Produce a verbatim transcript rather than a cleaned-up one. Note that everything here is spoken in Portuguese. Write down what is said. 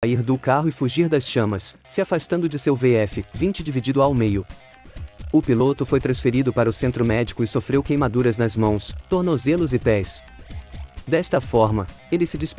sair do carro e fugir das chamas, se afastando de seu V F vinte dividido ao meio. O piloto foi transferido para o centro médico e sofreu queimaduras nas mãos, tornozelos e pés. Desta forma, ele se despediu